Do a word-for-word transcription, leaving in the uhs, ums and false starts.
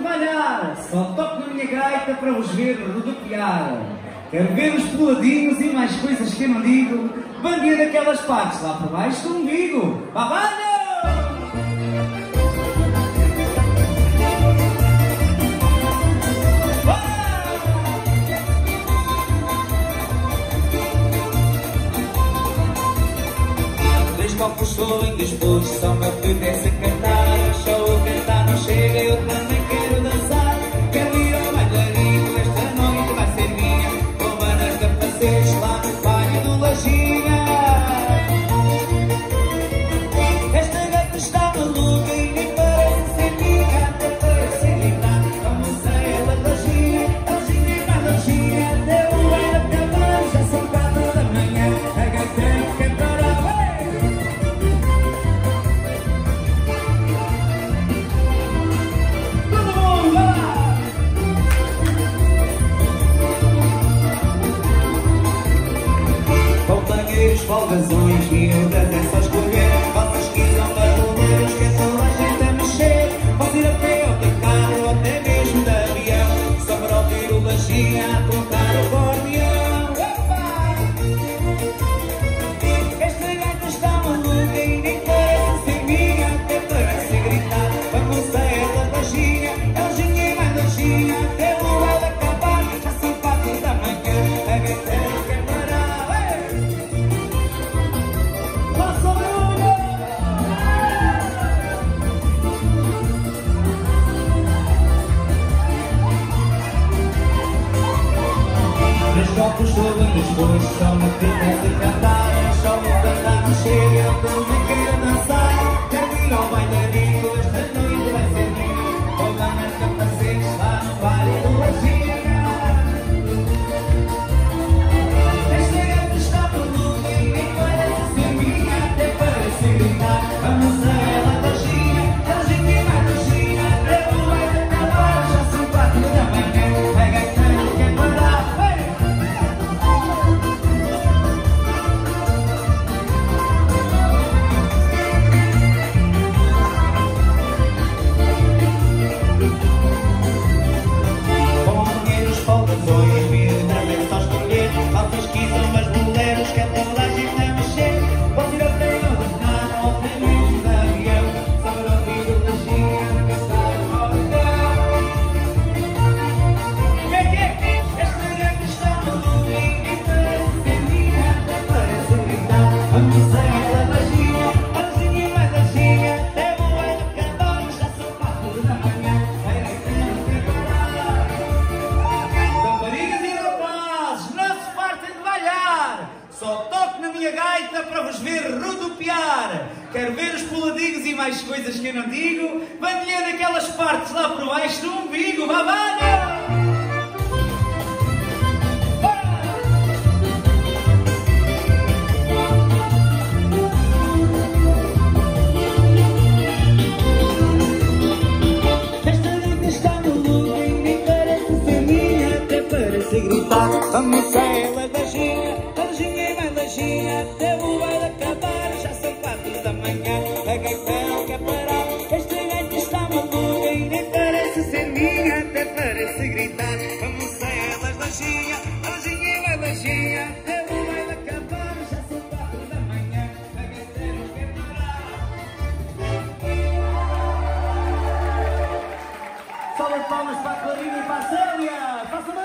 trabalhar, só toco na minha gaita para vos ver rodopiar. Quero ver os peladinhos e mais coisas que eu não digo, bandia daquelas partes lá por baixo do umbigo. Babado! Copos estou indisposto, só me apetece cantar. Só o cantar não chega, eu também quero dançar. Quero ir ao bailarino, esta noite vai ser minha. Com banas capacetes lá no banho do Lajinha. Esta gata está maluca e nem parece ser minha. Até parece gritar, vamos a ela Lajinha. Lajinha e mais Lajinha, até o vai acabar. Já são quatro da manhã, a gata quer parar. Folgazões, miúdas, é só escolher. Vocês quiserem barulheiros, que é toda a gente a mexer. Pode ir a pé ou de carro, ou até mesmo de avião. Só para ouvir o Lajinha a tocar o acordeão. Esta gata está maluca e nem parece ser minha. Até parece gritar, vamos a ela Lajinha. Lajinha e mais Lajinha, até o vai acabar. Já são quatro da manhã, a gata quer parar. Copos todo indisposto, só me apetece cantar. Só o cantar não chega, eu também quero dançar. Quero ir ao bailarino, esta noite vai ser minha. Com ganas capacetes lá no vale do Lajinha. Esta gata está maluca e nem parece ser minha. Até parece gritar, vamos a ela Lajinha. Lajinha e mais Lajinha, até o vai acabar. Já são quatro da manhã, a gata não quer parar. Folgazões, miúdas, é só escolher. Vocês quiserem mas boleros, que é toda a gente a mexer. Pode ir a pé ou de carro, ou até mesmo de avião. Só para ouvir o Lajinha a cantar o acordeão. Que que é? Esta gata está maluca e nem parece ser minha. Até parece gritar, vamos a ela Lajinha. Lajinha e mais Lajinha, até o vai acabar. Já são quatro da manhã, a gata não quer parar. Raparigas e rapazes, não se fartem de balhar. Só toco na minha gaita para vos ver rodopiar. Quero ver os puladinhos e mais coisas que eu não digo. Bandinha daquelas partes lá por baixo do umbigo. Babado! Gritar, vamos a ela Lajinha. Lajinha e mais Lajinha, até o vai acabar. Já são quatro da manhã, a gata não quer parar. Esta gata está maluca e nem parece ser minha. Até parece gritar, vamos a ela Lajinha. Lajinha e mais Lajinha, até o vai acabar. Já são quatro da manhã, a gata não quer parar. Salve palmas para a Clarinha e para a Célia. Faça